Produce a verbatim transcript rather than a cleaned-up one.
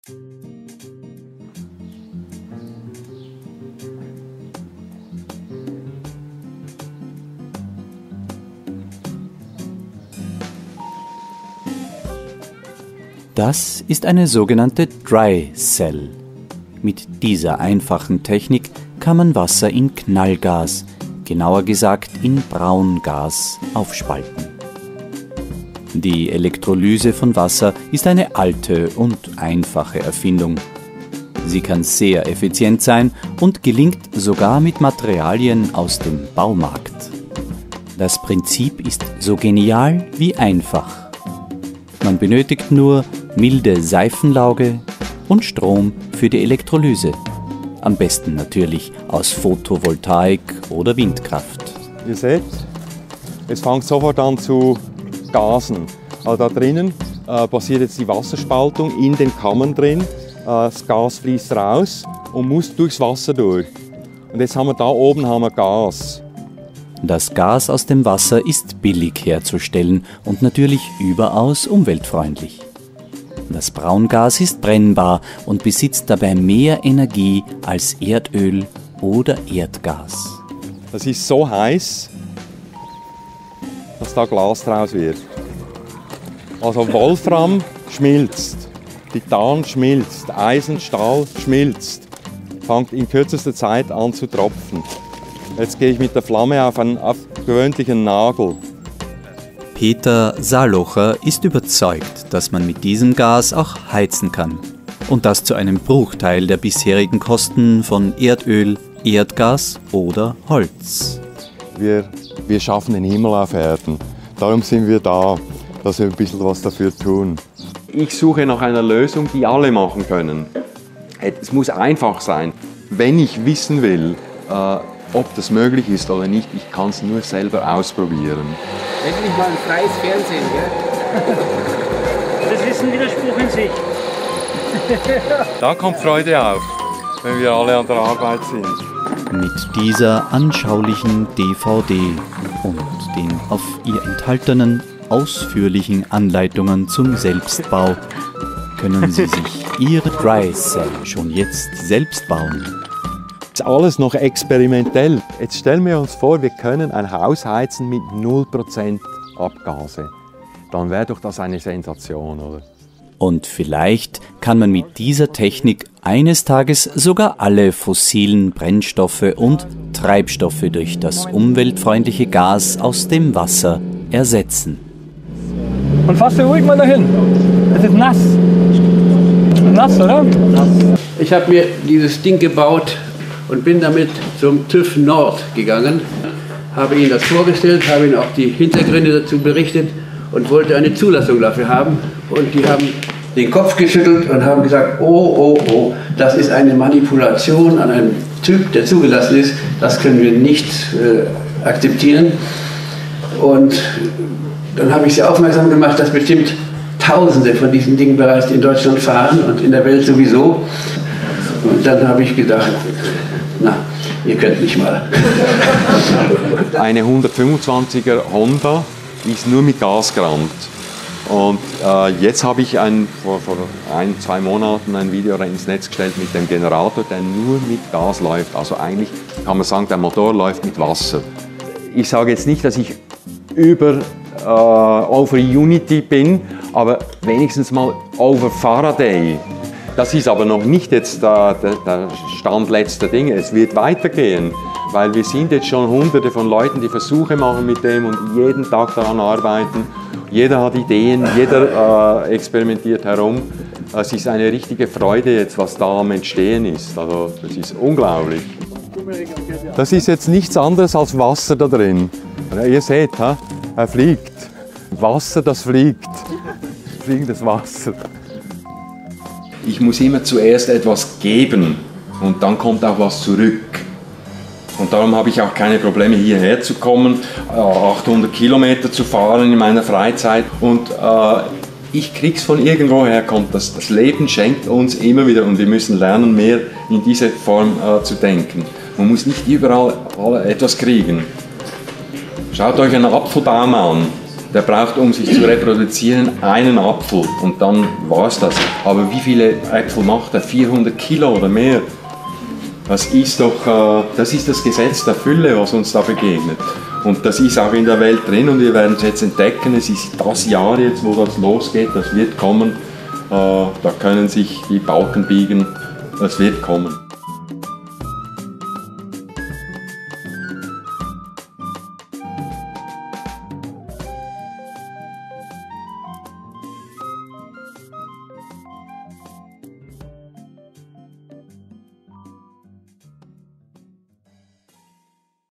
Das ist eine sogenannte Dry Cell. Mit dieser einfachen Technik kann man Wasser in Knallgas, genauer gesagt in Braungas, aufspalten. Die Elektrolyse von Wasser ist eine alte und einfache Erfindung. Sie kann sehr effizient sein und gelingt sogar mit Materialien aus dem Baumarkt. Das Prinzip ist so genial wie einfach. Man benötigt nur milde Seifenlauge und Strom für die Elektrolyse. Am besten natürlich aus Photovoltaik oder Windkraft. Ihr seht, es fängt sofort an zu gasen. Also da drinnen äh, passiert jetzt die Wasserspaltung in den Kammern drin. Äh, das Gas fließt raus und muss durchs Wasser durch. Und jetzt haben wir da oben haben wir Gas. Das Gas aus dem Wasser ist billig herzustellen und natürlich überaus umweltfreundlich. Das Braungas ist brennbar und besitzt dabei mehr Energie als Erdöl oder Erdgas. Das ist so heiß, dass da Glas draus wird. Also Wolfram schmilzt, Titan schmilzt, Eisen, Stahl schmilzt, fängt in kürzester Zeit an zu tropfen. Jetzt gehe ich mit der Flamme auf einen auf gewöhnlichen Nagel. Peter Salocher ist überzeugt, dass man mit diesem Gas auch heizen kann. Und das zu einem Bruchteil der bisherigen Kosten von Erdöl, Erdgas oder Holz. Wir, wir schaffen den Himmel auf Erden. Darum sind wir da, dass wir ein bisschen was dafür tun. Ich suche nach einer Lösung, die alle machen können. Es muss einfach sein. Wenn ich wissen will, äh, ob das möglich ist oder nicht, ich kann es nur selber ausprobieren. Endlich mal ein freies Fernsehen, gell? Das ist ein Widerspruch in sich. Da kommt Freude auf, wenn wir alle an der Arbeit sind. Mit dieser anschaulichen D V D und den auf ihr enthaltenen ausführlichen Anleitungen zum Selbstbau können Sie sich Ihre Dry Cell schon jetzt selbst bauen. Das ist alles noch experimentell. Jetzt stellen wir uns vor, wir können ein Haus heizen mit null Prozent Abgase. Dann wäre doch das eine Sensation, oder? Und vielleicht kann man mit dieser Technik eines Tages sogar alle fossilen Brennstoffe und Treibstoffe durch das umweltfreundliche Gas aus dem Wasser ersetzen. Und fass dir ruhig mal dahin. Es ist nass. Nass, oder? Nass. Ich habe mir dieses Ding gebaut und bin damit zum TÜV Nord gegangen, habe Ihnen das vorgestellt, habe Ihnen auch die Hintergründe dazu berichtet und wollte eine Zulassung dafür haben. Und die haben den Kopf geschüttelt und haben gesagt, oh, oh, oh, das ist eine Manipulation an einem Typ, der zugelassen ist, das können wir nicht äh, akzeptieren. Und dann habe ich sie aufmerksam gemacht, dass bestimmt Tausende von diesen Dingen bereits in Deutschland fahren und in der Welt sowieso. Und dann habe ich gedacht, na, ihr könnt mich mal. Eine hundertfünfundzwanziger Honda ist nur mit Gas gerammt. Und äh, jetzt habe ich ein, vor, vor ein, zwei Monaten ein Video ins Netz gestellt mit dem Generator, der nur mit Gas läuft. Also eigentlich kann man sagen, der Motor läuft mit Wasser. Ich sage jetzt nicht, dass ich über äh, over Unity bin, aber wenigstens mal over Faraday. Das ist aber noch nicht jetzt der, der, der Stand letzter Dinge. Es wird weitergehen, weil wir sind jetzt schon hunderte von Leuten, die Versuche machen mit dem und jeden Tag daran arbeiten. Jeder hat Ideen, jeder äh, experimentiert herum. Es ist eine richtige Freude jetzt, was da am Entstehen ist. Also, das ist unglaublich. Das ist jetzt nichts anderes als Wasser da drin. Ihr seht, ha? Er fliegt. Wasser, das fliegt. Fliegendes Wasser. Ich muss immer zuerst etwas geben und dann kommt auch was zurück. Und darum habe ich auch keine Probleme, hierher zu kommen, achthundert Kilometer zu fahren in meiner Freizeit. Und äh, ich krieg's von irgendwoher kommt. Das, das Leben schenkt uns immer wieder und wir müssen lernen, mehr in diese Form äh, zu denken. Man muss nicht überall etwas kriegen. Schaut euch einen Apfelbaum an. Der braucht, um sich zu reproduzieren, einen Apfel und dann war es das. Aber wie viele Äpfel macht er? vierhundert Kilo oder mehr? Das ist doch, äh, das ist das Gesetz der Fülle, was uns da begegnet. Und das ist auch in der Welt drin und wir werden es jetzt entdecken. Es ist das Jahr jetzt, wo das losgeht, das wird kommen. Äh, da können sich die Balken biegen, das wird kommen.